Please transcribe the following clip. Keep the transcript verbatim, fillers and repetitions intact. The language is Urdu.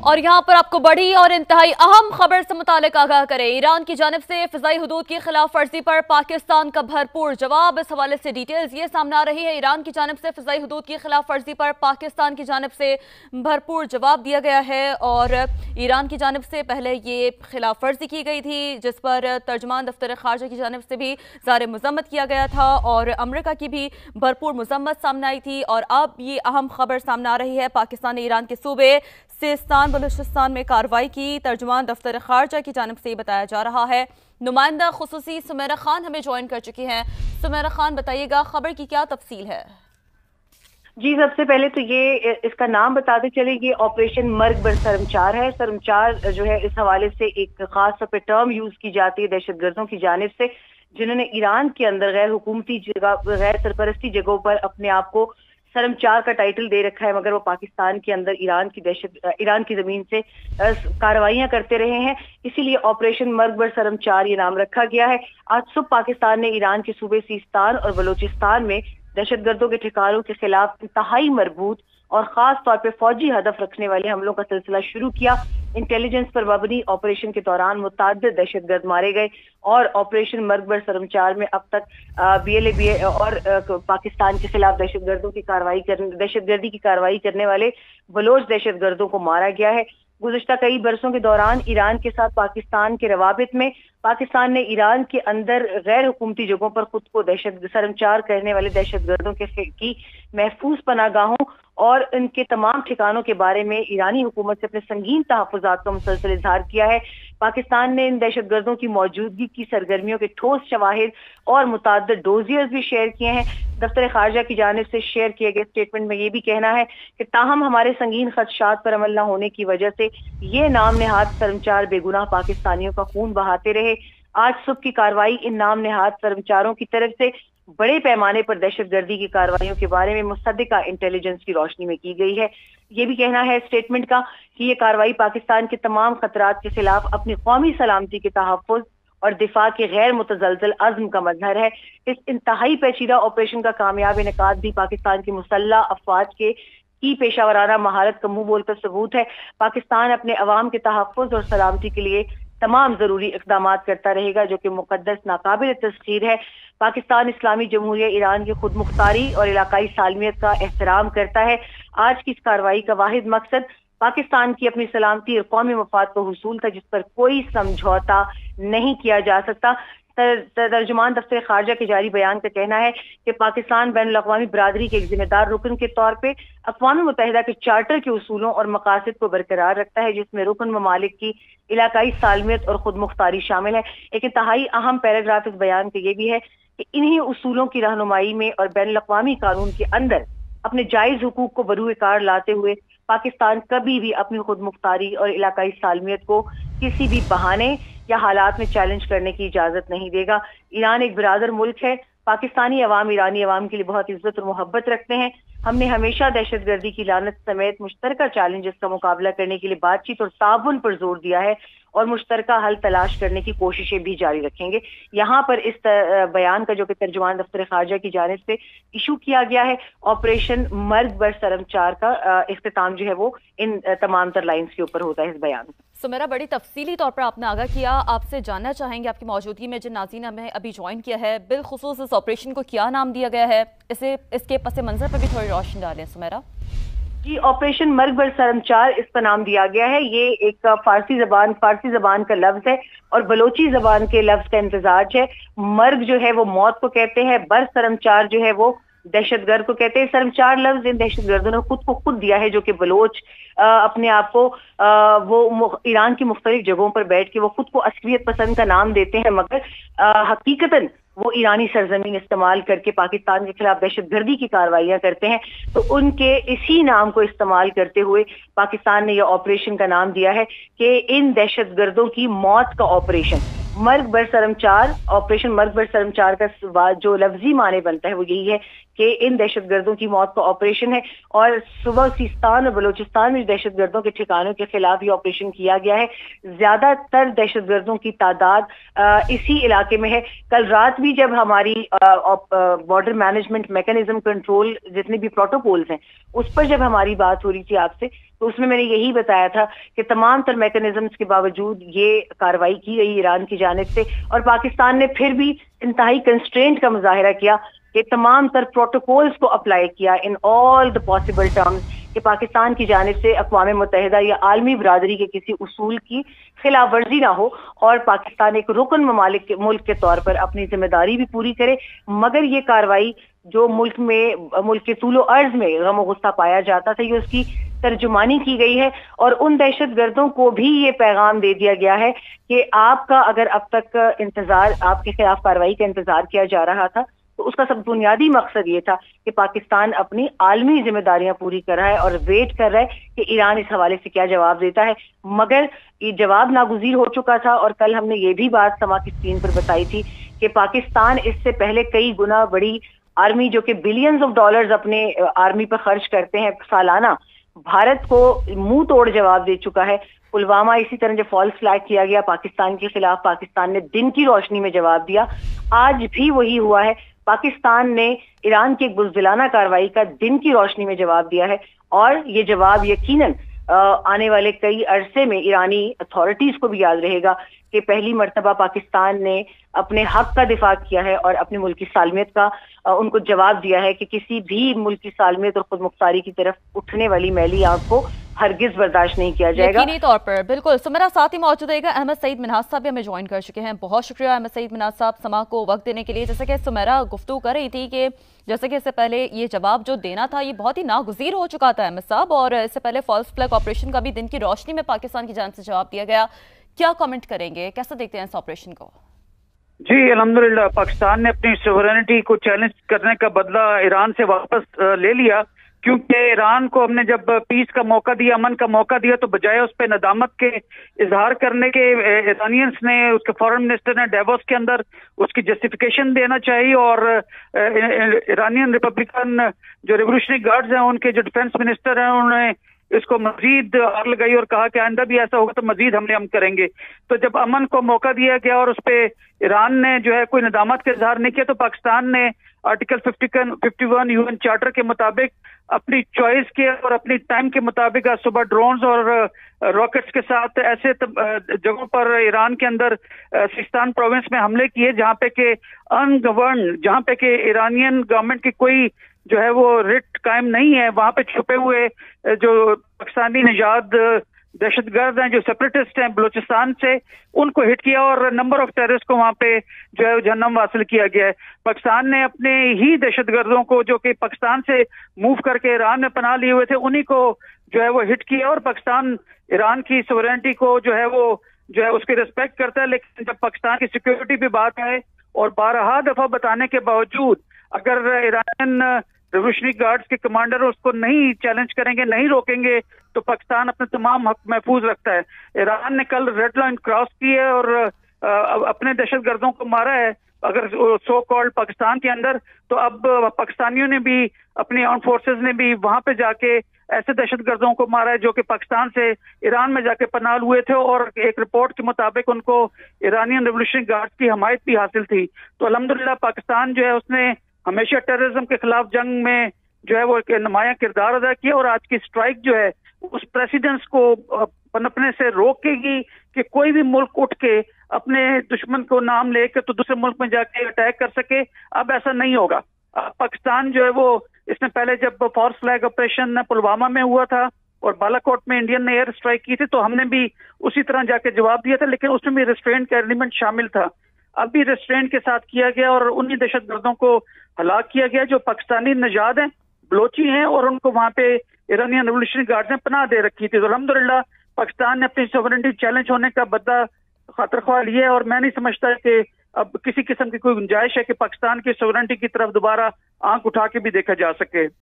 اور یہاں پر آپ کو بڑی اور انتہائی اہم خبر سے متعلق آگاہ کریں۔ ایران کی جانب سے فضائی حدود کی خلاف ورزی پر پاکستان کا بھرپور جواب۔ اس حوالے سے ڈیٹیلز یہ سامنے آ رہی ہے۔ ایران کی جانب سے فضائی حدود کی خلاف ورزی پر پاکستان کی جانب سے بھرپور جواب دیا گیا ہے، اور ایران کی جانب سے پہلے یہ خلاف ورزی کی گئی تھی جس پر ترجمان دفتر خارجہ کی جانب سے بھی اظہار مذمت کیا گیا تھا، اور امریکہ کی بھی بھرپور مذمت سامنے آئی تھی۔ اور اب یہ اہم خبر سامنے آ رہی ہے، پاکستان نے ایران کے صوبے سیستان بلوچستان میں کارروائی کی۔ ترجمان دفتر خارجہ کی جانب سے یہ بتایا جا رہا ہے۔ نمائندہ خصوصی سمیرہ خان ہمیں جوائن کر چکی ہیں۔ سمیرہ خان، بتائیے گا خبر کی کیا تفصیل ہے؟ جی، سب سے پہلے تو یہ اس کا نام بتاتے چلے، یہ آپریشن مرگ بر سرمچار ہے۔ سرمچار جو ہے اس حوالے سے ایک خاص طور پہ ٹرم یوز کی جاتی ہے دہشت گردوں کی جانب سے، جنہوں نے ایران کے اندر غیر حکومتی جگہ غیر سرپرستی جگہوں پر اپنے آپ کو سرمچار کا ٹائٹل دے رکھا ہے، مگر وہ پاکستان کے اندر ایران کی دہشت ایران کی زمین سے کارروائیاں کرتے رہے ہیں، اسی لیے آپریشن مرگ بر سرمچار یہ نام رکھا گیا ہے۔ آج صبح پاکستان نے ایران کے صوبے سیستان اور بلوچستان میں دہشت گردوں کے ٹھکانوں کے خلاف انتہائی مربوط اور خاص طور پہ فوجی ہدف رکھنے والے حملوں کا سلسلہ شروع کیا۔ انٹیلیجنس پر مبنی آپریشن کے دوران متعدد دہشت گرد مارے گئے، اور آپریشن مرگ بر سرمچار میں اب تک B L A B A اور پاکستان کے خلاف دہشت گردوں کی کارروائی کرنے دہشت گردی کی کارروائی کرنے والے بلوچ دہشت گردوں کو مارا گیا ہے۔ گزشتہ کئی برسوں کے دوران ایران کے ساتھ پاکستان کے روابط میں پاکستان نے ایران کے اندر غیر حکومتی جگہوں پر خود کو دہشت سرمچار کرنے والے دہشت گردوں کے کی محفوظ پناہ گاہوں اور ان کے تمام ٹھکانوں کے بارے میں ایرانی حکومت سے اپنے سنگین تحفظات کا مسلسل اظہار کیا ہے۔ پاکستان نے ان دہشت گردوں کی موجودگی کی سرگرمیوں کے ٹھوس شواہد اور متعدد ڈوزیئرز بھی شیئر کیے ہیں۔ دفتر خارجہ کی جانب سے شیئر کیے گئے اسٹیٹمنٹ میں یہ بھی کہنا ہے کہ تاہم ہمارے سنگین خدشات پر عمل نہ ہونے کی وجہ سے یہ نام نہاد سرمچار بے گناہ پاکستانیوں کا خون بہاتے رہے۔ آج صبح کی کارروائی ان نام نہاد سرمچاروں کی طرف سے بڑے پیمانے پر دہشت گردی کی کارروائیوں کے بارے میں مصدقہ انٹیلیجنس کی روشنی میں کی گئی ہے۔ یہ بھی کہنا ہے اسٹیٹمنٹ کا کہ یہ کارروائی پاکستان کے تمام خطرات کے خلاف اپنی قومی سلامتی کے تحفظ اور دفاع کے غیر متزلزل عزم کا مظہر ہے۔ اس انتہائی پیچیدہ آپریشن کا کامیاب انعقاد بھی پاکستان کی مسلح افواج کے کی پیشہ ورانہ مہارت کا منہ بولتا ثبوت ہے۔ پاکستان اپنے عوام کے تحفظ اور سلامتی کے لیے تمام ضروری اقدامات کرتا رہے گا، جو کہ مقدس ناقابل تسخیر ہے۔ پاکستان اسلامی جمہوریہ ایران کی خود مختاری اور علاقائی سالمیت کا احترام کرتا ہے۔ آج کی اس کارروائی کا واحد مقصد پاکستان کی اپنی سلامتی اور قومی مفاد کو حصول تھا، جس پر کوئی سمجھوتا نہیں کیا جا سکتا۔ ترجمان دفتر خارجہ کے جاری بیان کا کہنا ہے کہ پاکستان بین الاقوامی برادری کے ایک ذمہ دار رکن کے طور پہ اقوام متحدہ کے چارٹر کے اصولوں اور مقاصد کو برقرار رکھتا ہے، جس میں رکن ممالک کی علاقائی سالمیت اور خود مختاری شامل ہے۔ ایک انتہائی اہم پیراگراف اس بیان کا یہ بھی ہے کہ انہی اصولوں کی رہنمائی میں اور بین الاقوامی قانون کے اندر اپنے جائز حقوق کو بروئے کار لاتے ہوئے پاکستان کبھی بھی اپنی خود مختاری اور علاقائی سالمیت کو کسی بھی بہانے یا حالات میں چیلنج کرنے کی اجازت نہیں دے گا۔ ایران ایک برادر ملک ہے۔ پاکستانی عوام ایرانی عوام کے لیے بہت عزت اور محبت رکھتے ہیں۔ ہم نے ہمیشہ دہشت گردی کی لعنت سمیت مشترکہ چیلنجز کا مقابلہ کرنے کے لیے بات چیت اور تعاون پر زور دیا ہے، اور مشترکہ حل تلاش کرنے کی کوششیں بھی جاری رکھیں گے۔ یہاں پر اس بیان کا جو کہ ترجمان دفتر خارجہ کی جانب سے ایشو کیا گیا ہے، آپریشن مرگ بر سرمچار کا اختتام جو ہے وہ ان تمام تر لائنز کے اوپر ہوتا ہے اس بیان میں۔ سمیرہ، بڑی تفصیلی طور پر آپ نے آگاہ کیا۔ آپ سے جاننا چاہیں گے آپ کی موجودگی میں جن ناظرین ہمیں ابھی جوائن کیا ہے، بالخصوص اس آپریشن کو کیا نام دیا گیا ہے، اسے اس کے پس منظر پر بھی تھوڑی روشنی ڈالیں سمیرہ۔ جی، آپریشن مرگ بر سرمچار اس کا نام دیا گیا ہے۔ یہ ایک فارسی زبان فارسی زبان کا لفظ ہے اور بلوچی زبان کے لفظ کا امتزاج ہے۔ مرگ جو ہے وہ موت کو کہتے ہیں، بر سرمچار جو ہے وہ دہشت گرد کو کہتے ہیں۔ سرمچار لفظ ان دہشت گردوں نے خود کو خود دیا ہے، جو کہ بلوچ اپنے آپ کو وہ ایران کی مختلف جگہوں پر بیٹھ کے وہ خود کو عسکریت پسند کا نام دیتے ہیں، مگر حقیقتاً وہ ایرانی سرزمین استعمال کر کے پاکستان کے خلاف دہشت گردی کی کارروائیاں کرتے ہیں۔ تو ان کے اسی نام کو استعمال کرتے ہوئے پاکستان نے یہ آپریشن کا نام دیا ہے کہ ان دہشت گردوں کی موت کا آپریشن مرگ بر سرمچار آپریشن مرگ بر سرمچار کا جو لفظی معنی بنتا ہے وہ یہی ہے کہ ان دہشت گردوں کی موت کا آپریشن ہے، اور صبح سیستان اور بلوچستان میں دہشت گردوں کے ٹھکانوں کے خلاف یہ آپریشن کیا گیا ہے۔ زیادہ تر دہشت گردوں کی تعداد اسی علاقے میں ہے۔ کل رات بھی بھی جب ہماری بارڈر مینجمنٹ میکانزم کنٹرول جتنے بھی پروٹوکولز ہیں اس پر جب ہماری بات ہو رہی تھی آپ سے تو اس میں میں نے یہی بتایا تھا کہ تمام تر میکانزمز کے باوجود یہ کارروائی کی گئی ایران کی جانب سے، اور پاکستان نے پھر بھی انتہائی کنسٹرینٹ کا مظاہرہ کیا کہ تمام تر پروٹوکولز کو اپلائی کیا ان آل دا پاسبل ٹرمز، کہ پاکستان کی جانب سے اقوام متحدہ یا عالمی برادری کے کسی اصول کی خلاف ورزی نہ ہو، اور پاکستان ایک رکن ممالک ملک کے طور پر اپنی ذمہ داری بھی پوری کرے، مگر یہ کارروائی جو ملک میں ملک کے طول و عرض میں غم و غصہ پایا جاتا تھا، یہ اس کی ترجمانی کی گئی ہے، اور ان دہشت گردوں کو بھی یہ پیغام دے دیا گیا ہے کہ آپ کا اگر اب تک انتظار آپ کے خلاف کارروائی کا انتظار کیا جا رہا تھا تو اس کا سب بنیادی مقصد یہ تھا کہ پاکستان اپنی عالمی ذمہ داریاں پوری کر رہا ہے اور ویٹ کر رہا ہے کہ ایران اس حوالے سے کیا جواب دیتا ہے، مگر یہ جواب ناگزیر ہو چکا تھا۔ اور کل ہم نے یہ بھی بات سما کی اسکرین پر بتائی تھی کہ پاکستان اس سے پہلے کئی گنا بڑی آرمی جو کہ بلینز آف ڈالرز اپنے آرمی پر خرچ کرتے ہیں سالانہ، بھارت کو منہ توڑ جواب دے چکا ہے۔ پلوامہ اسی طرح جو فالس فلیگ کیا گیا پاکستان کے خلاف، پاکستان نے دن کی روشنی میں جواب دیا، آج بھی وہی ہوا ہے، پاکستان نے ایران کی ایک بزدلانہ کارروائی کا دن کی روشنی میں جواب دیا ہے، اور یہ جواب یقیناً آنے والے کئی عرصے میں ایرانی اتھارٹیز کو بھی یاد رہے گا کہ پہلی مرتبہ پاکستان نے اپنے حق کا دفاع کیا ہے اور اپنے ملک کی سالمیت کا ان کو جواب دیا ہے کہ کسی بھی ملک کی سالمیت اور خود مختاری کی طرف اٹھنے والی میلی آنکھ کو ہرگز برداشت نہیں کیا جائے گا۔ یقینی طور پر بالکل۔ سمیرا ساتھ ہی موجود رہے گا احمد سعید منہاس صاحب بھی ہمیں جوائن کر چکے ہیں، بہت شکریہ احمد سعید منہاس صاحب سما کو وقت دینے کے لیے۔ جیسا کہ سمیرا گفتگو کر رہی تھی کہ جیسے کہ اس سے پہلے یہ جواب جو دینا تھا یہ بہت ہی ناگزیر ہو چکا تھا احمد صاحب، اور اس سے پہلے فالس فلیگ آپریشن کا بھی دن کی روشنی میں پاکستان کی جانب سے جواب دیا گیا، کیا کامنٹ کریں گے، کیسا دیکھتے ہیں اس آپریشن کو؟ جی الحمدللہ پاکستان نے اپنی سوورینٹی کو چیلنج کرنے کا بدلہ ایران سے واپس لے لیا، کیونکہ ایران کو ہم نے جب پیس کا موقع دیا، امن کا موقع دیا، تو بجائے اس پہ ندامت کے اظہار کرنے کے ایرانینس نے، اس کے فارن منسٹر نے ڈیووس کے اندر اس کی جسٹیفیکیشن دینا چاہیے، اور ایرانین ریپبلکن جو ریولیوشنری گارڈز ہیں ان کے جو ڈیفنس منسٹر ہیں انہوں نے اس کو مزید آگ لگائی اور کہا کہ آئندہ بھی ایسا ہوگا تو مزید حملے ہم کریں گے۔ تو جب امن کو موقع دیا گیا اور اس پہ ایران نے جو ہے کوئی ندامت کا اظہار نہیں کیا، تو پاکستان نے آرٹیکل ففٹی ون یو این چارٹر کے مطابق اپنی چوائس کے اور اپنی ٹائم کے مطابق آج صبح ڈرونز اور راکٹس کے ساتھ ایسے جگہوں پر ایران کے اندر سیستان پروونس میں حملے کیے جہاں پہ کہ ان گورنڈ، جہاں پہ کہ ایرانین گورنمنٹ کی کوئی جو ہے وہ ریٹ قائم نہیں ہے، وہاں پہ چھپے ہوئے جو پاکستانی نژاد دہشت گرد ہیں جو سیپریٹسٹ ہیں بلوچستان سے، ان کو ہٹ کیا اور نمبر آف ٹیررسٹ کو وہاں پہ جو ہے جہنم حاصل کیا گیا ہے۔ پاکستان نے اپنے ہی دہشت گردوں کو جو کہ پاکستان سے موو کر کے ایران میں پناہ لیے ہوئے تھے انہی کو جو ہے وہ ہٹ کیا، اور پاکستان ایران کی سوورینٹی کو جو ہے وہ جو ہے اس کی ریسپیکٹ کرتا ہے، لیکن جب پاکستان کی سیکیورٹی پہ بات ہے اور بارہا دفعہ بتانے کے باوجود اگر ایران ریولیوشنری گارڈز کے کمانڈر اس کو نہیں چیلنج کریں گے، نہیں روکیں گے، تو پاکستان اپنے تمام حق محفوظ رکھتا ہے۔ ایران نے کل ریڈ لائن کراس کی ہے اور اپنے دہشت گردوں کو مارا ہے اگر سو کالڈ پاکستان کے اندر، تو اب پاکستانیوں نے بھی، اپنی آرم فورسز نے بھی وہاں پہ جا کے ایسے دہشت گردوں کو مارا ہے جو کہ پاکستان سے ایران میں جا کے پناہ ہوئے تھے، اور ایک رپورٹ کے مطابق ان کو ایرانین ریولیوشنری گارڈز کی حمایت بھی حاصل تھی۔ تو الحمدللہ پاکستان جو ہے اس نے ہمیشہ ٹیررزم کے خلاف جنگ میں جو ہے وہ ایک نمایاں کردار ادا کیا، اور آج کی اسٹرائک جو ہے اس پریسیڈنس کو پنپنے سے روکے گی کہ کوئی بھی ملک اٹھ کے اپنے دشمن کو نام لے کے تو دوسرے ملک میں جا کے اٹیک کر سکے۔ اب ایسا نہیں ہوگا۔ پاکستان جو ہے وہ اس نے پہلے جب فالس فلیگ آپریشن پلوامہ میں ہوا تھا اور بالا کوٹ میں انڈین نے ایئر اسٹرائک کی تھی تو ہم نے بھی اسی طرح جا کے جواب دیا تھا، لیکن اس میں بھی ریسٹرینٹ کا ایلیمنٹ شامل تھا۔ اب بھی ریسٹرینٹ کے ساتھ کیا گیا اور انہی دہشت گردوں کو ہلاک کیا گیا جو پاکستانی نژاد ہیں، بلوچی ہیں، اور ان کو وہاں پہ ایرانین ریولیوشنری گارڈز نے پناہ دے رکھی تھی۔ تو الحمدللہ پاکستان نے اپنی سوورنٹی چیلنج ہونے کا بدلہ خاطر خواہ لیا ہے، اور میں نہیں سمجھتا کہ اب کسی قسم کی کوئی گنجائش ہے کہ پاکستان کی سوورنٹی کی طرف دوبارہ آنکھ اٹھا کے بھی دیکھا جا سکے۔